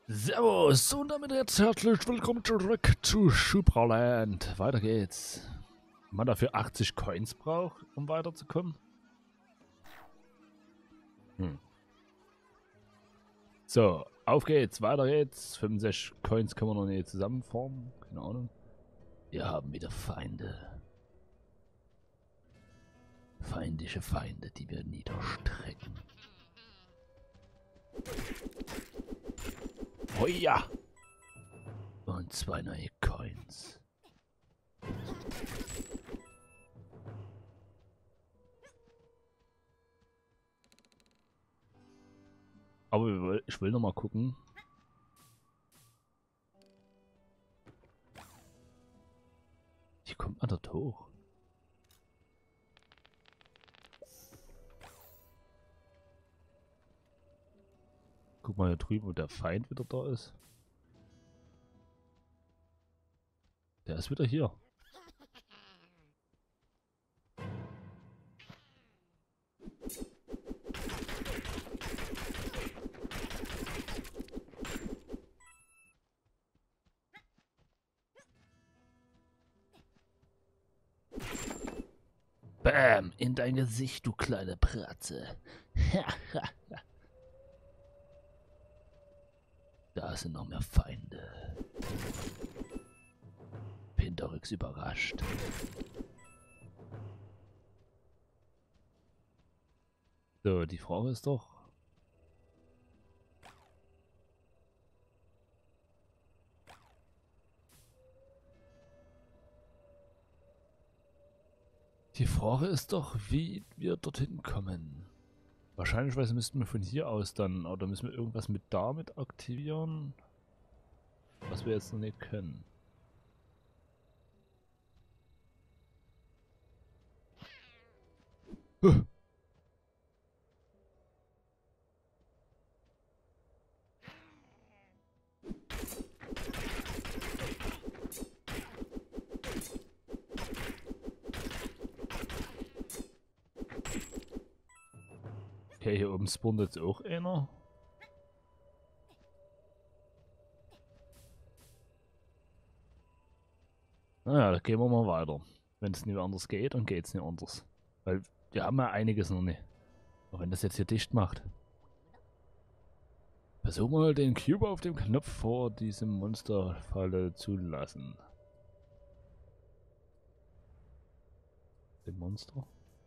Servus und damit jetzt herzlich willkommen zurück zu Supraland. Weiter geht's. Wenn man dafür 80 Coins braucht, um weiterzukommen. So, auf geht's, weiter geht's. 65 Coins können wir noch nicht zusammenformen. Keine Ahnung. Wir haben wieder Feinde. Feindliche Feinde, die wir niederstrecken. Oh ja! Und 2 neue Coins. Aber ich will noch mal gucken. Wie kommt man dort hoch? Guck mal hier drüben, wo der Feind wieder da ist. Der ist wieder hier. Bam! In dein Gesicht, du kleine Pratze. Da sind noch mehr Feinde. Pintorix überrascht. So, die Frage ist doch... Die Frage ist doch, wie wir dorthin kommen. Wahrscheinlich müssten wir von hier aus dann, oder müssen wir irgendwas mit damit aktivieren, was wir jetzt noch nicht können. Huh. Okay, hier oben spawnt jetzt auch einer. Naja, da gehen wir mal weiter. Wenn es nicht anders geht, dann geht es nicht anders. Weil wir haben ja einiges noch nicht. Auch wenn das jetzt hier dicht macht. Versuch mal den Cube auf dem Knopf vor diesem Monsterfalle zu lassen. Dem Monster?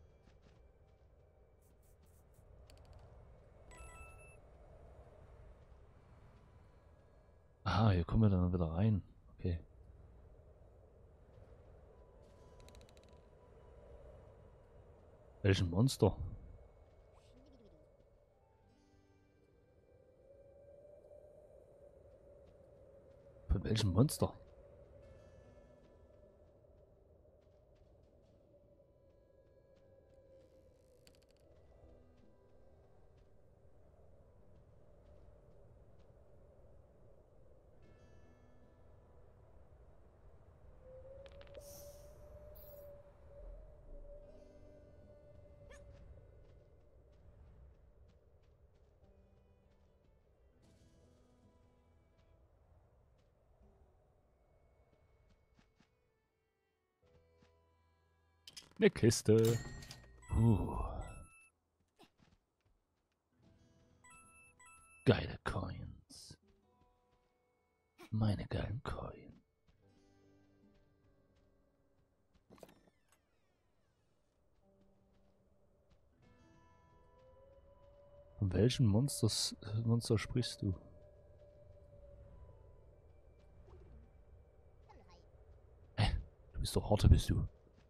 Aha, hier kommen wir dann wieder rein. Okay. Welchen Monster? Von welchem Monster? Eine Kiste. Geile Coins. Meine geilen Coins. Von welchem Monster sprichst du? Du bist doch Horte, bist du.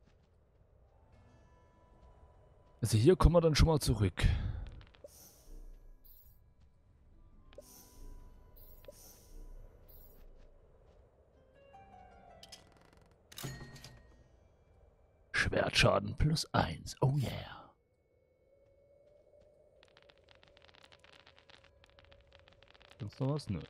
Also hier kommen wir dann schon mal zurück. Schwertschaden +1. Oh yeah. Gibt's noch was? Nö.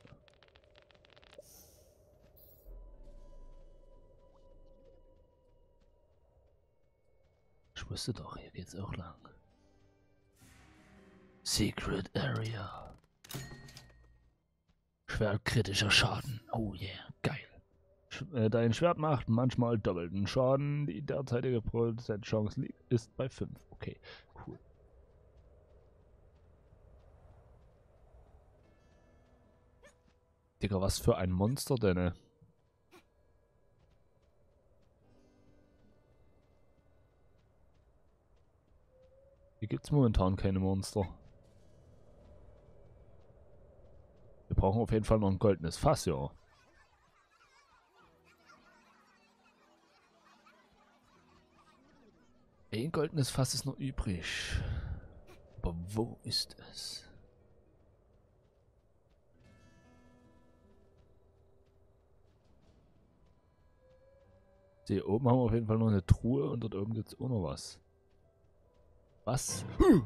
Ich wusste doch, hier geht's auch lang. Secret Area. Schwert kritischer Schaden. Oh yeah, geil. Dein Schwert macht manchmal doppelten Schaden. Die derzeitige Prozentchance ist bei 5. Okay, cool. Digga, was für ein Monster denn? Hier gibt's momentan keine Monster. Wir brauchen auf jeden Fall noch ein goldenes Fass, ja. Ein goldenes Fass ist noch übrig. Aber wo ist es? Hier oben haben wir auf jeden Fall noch eine Truhe und dort oben gibt es auch noch was. Was?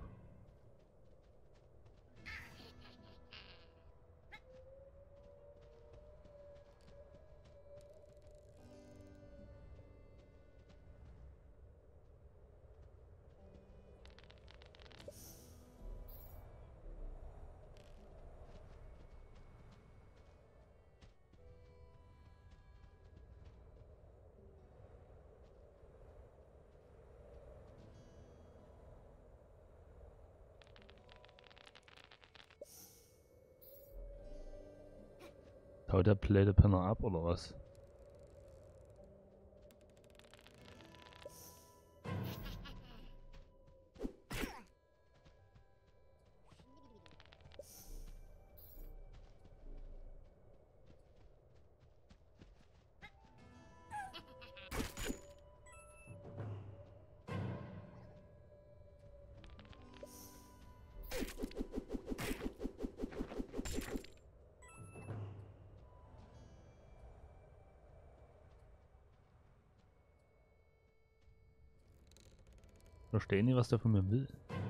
Haut der Plädepenner ab oder was? Verstehen die, was der von mir will?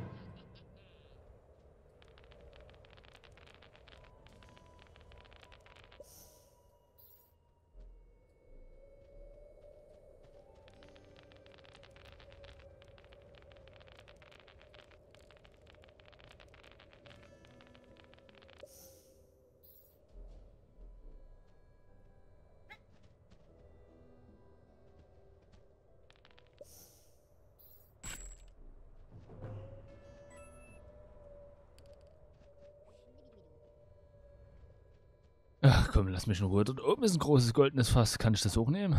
Ach komm, lass mich in Ruhe. Dort oben ist ein großes goldenes Fass. Kann ich das auch nehmen?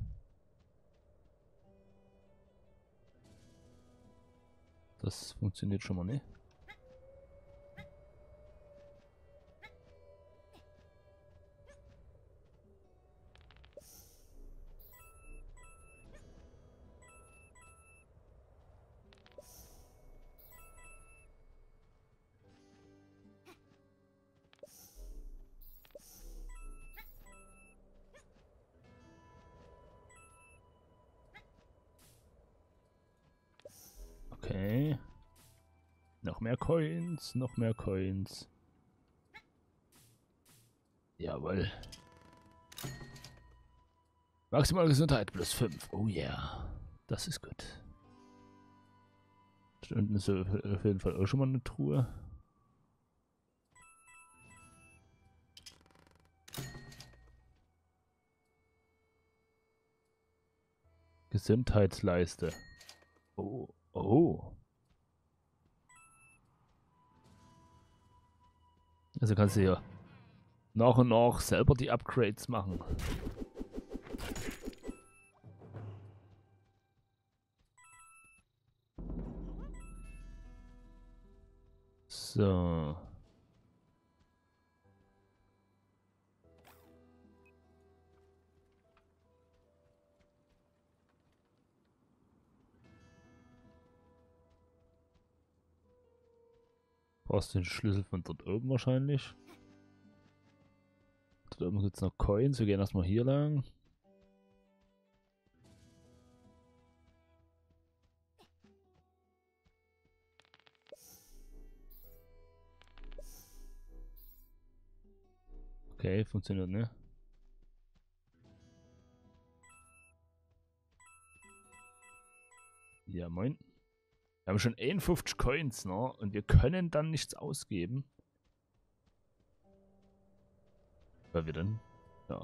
Das funktioniert schon mal nicht. Okay. Noch mehr Coins, noch mehr Coins. Jawohl. Maximale Gesundheit plus 5. Oh yeah. Das ist gut. Da unten ist auf jeden Fall auch schon mal eine Truhe. Gesundheitsleiste. Oh. Oh. Also kannst du hier nach und nach selber die Upgrades machen. So. Brauchst du den Schlüssel von dort oben wahrscheinlich. Dort oben gibt es noch Coins. Wir gehen erstmal hier lang. Okay, funktioniert nicht. Ja, moin. Wir haben schon 51 Coins, ne? Und wir können dann nichts ausgeben. Weil wir dann. Ja.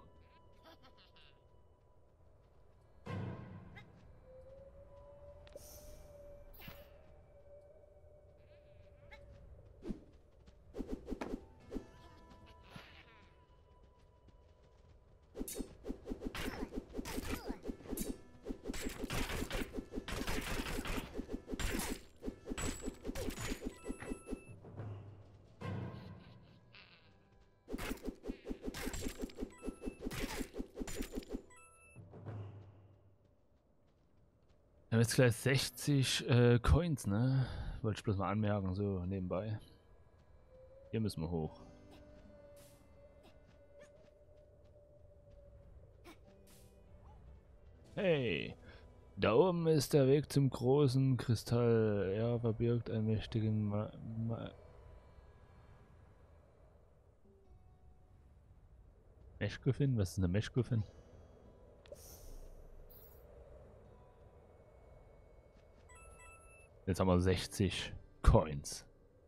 Wir haben jetzt gleich 60 Coins, ne? Wollte ich bloß mal anmerken, so nebenbei. Hier müssen wir hoch. Hey! Da oben ist der Weg zum großen Kristall. Er verbirgt einen mächtigen Meshgriffin? Was ist eine Meshgriffin? Jetzt haben wir 60 Coins.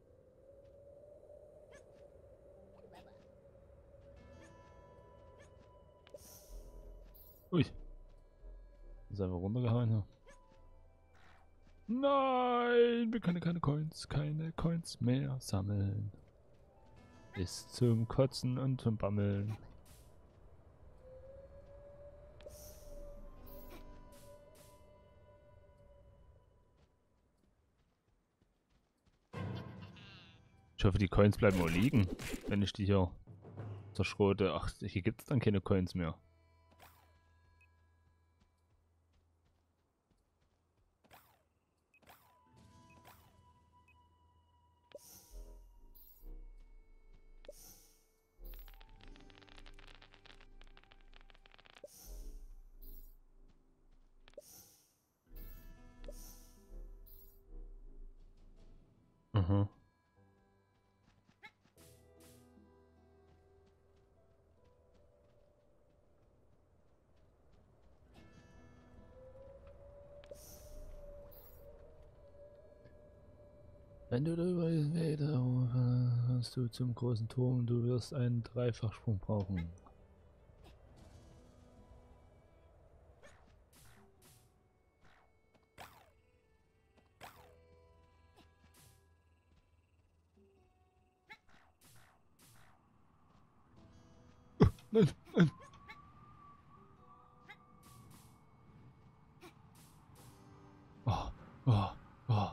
Ui. Ist einfach runtergehauen hier. Nein, wir können keine Coins mehr sammeln. Bis zum Kotzen und zum Bammeln. Ich hoffe, die Coins bleiben auch liegen, wenn ich die hier zerschrote. Ach, hier gibt es dann keine Coins mehr. Mhm. Wenn du über den Weg kannst du zum großen Turm, du wirst einen Dreifachsprung brauchen. Nein, nein. Oh, oh, oh.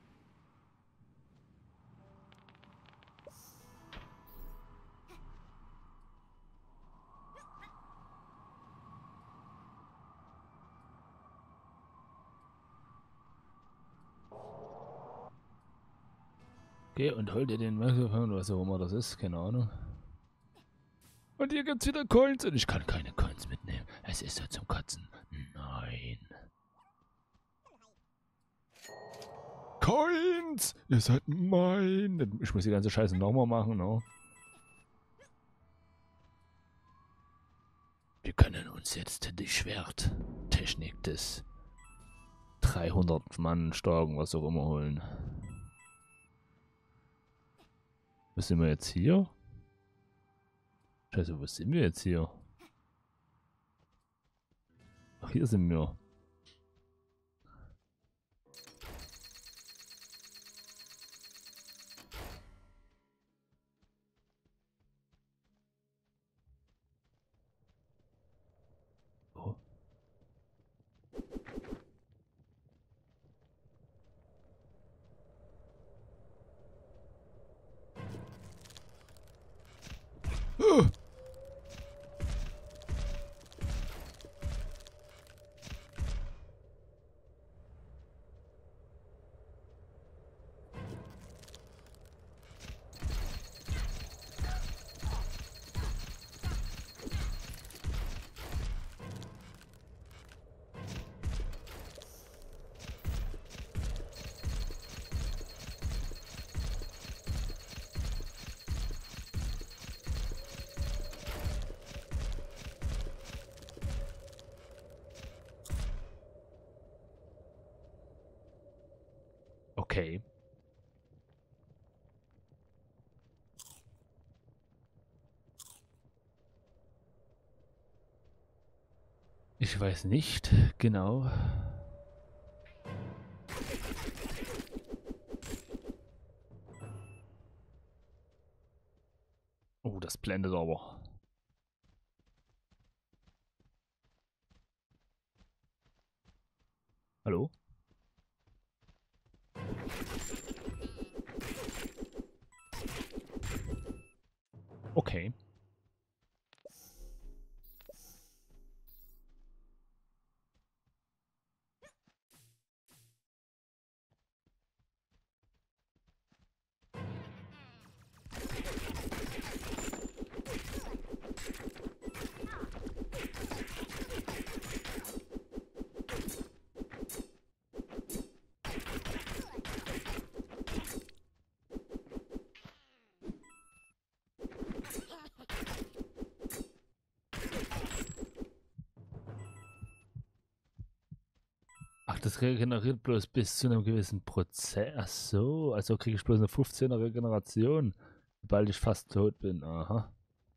Geh und hol dir den Mikrofon, was auch immer das ist, keine Ahnung. Und hier gibt's wieder Coins und ich kann keine Coins mitnehmen. Es ist so zum Kotzen. Nein. Coins! Ihr seid mein. Ich muss die ganze Scheiße nochmal machen, ne? Wir können uns jetzt die Schwerttechnik des 300 Mann starken, was auch immer holen. Wo sind wir jetzt hier? Scheiße, wo sind wir jetzt hier? Ach, hier sind wir. Oh. Ah! Okay. Ich weiß nicht genau. Oh, das blendet aber. Hallo? Okay. Ach, das regeneriert bloß bis zu einem gewissen Prozent. Ach so, also kriege ich bloß eine 15er Regeneration, sobald ich fast tot bin. Aha.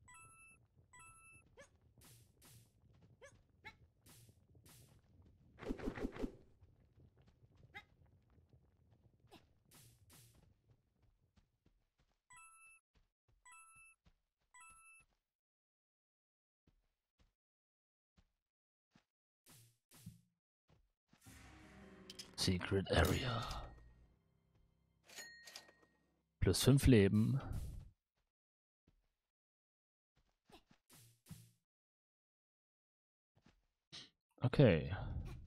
Secret Area. Plus 5 Leben. Okay.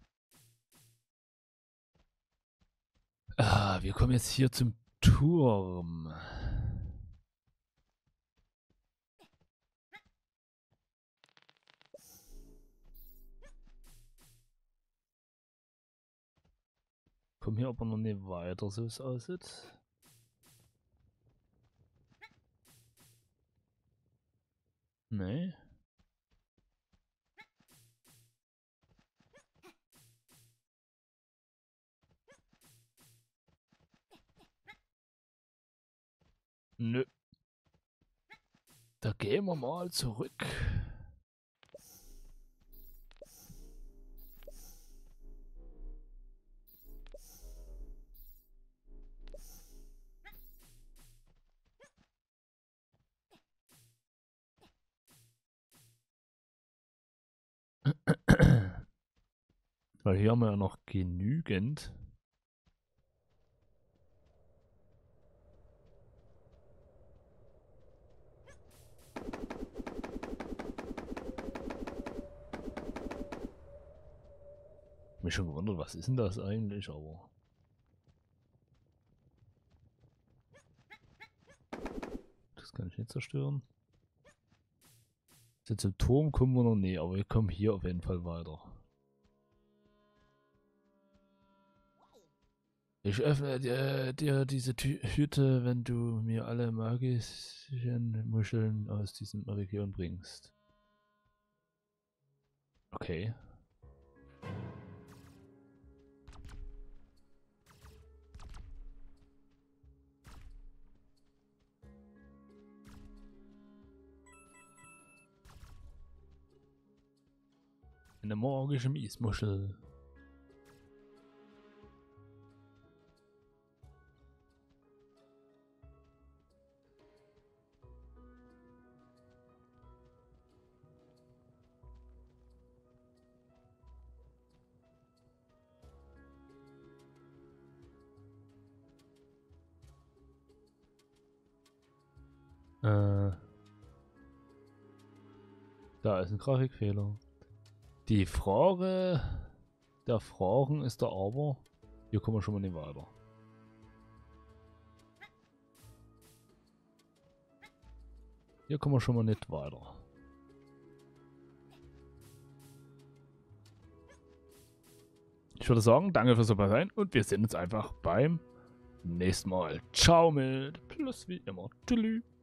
Ah, wir kommen jetzt hier zum Turm. Kommen hier aber noch nicht weiter, so es aussieht. Nee. Nö. Da gehen wir mal zurück. Weil hier haben wir ja noch genügend. Mich schon gewundert, was ist denn das eigentlich, aber. Das kann ich nicht zerstören. Jetzt im Turm kommen wir noch nie, aber wir kommen hier auf jeden Fall weiter. Ich öffne dir diese Hütte, wenn du mir alle magischen Muscheln aus diesem Region bringst. Okay. Eine magische Miesmuschel. Da ist ein Grafikfehler. Die Frage der Fragen ist da aber, hier kommen wir schon mal nicht weiter. Hier kommen wir schon mal nicht weiter. Ich würde sagen, danke fürs dabei sein und wir sehen uns einfach beim nächsten Mal. Ciao mit Plus wie immer. Tschüss.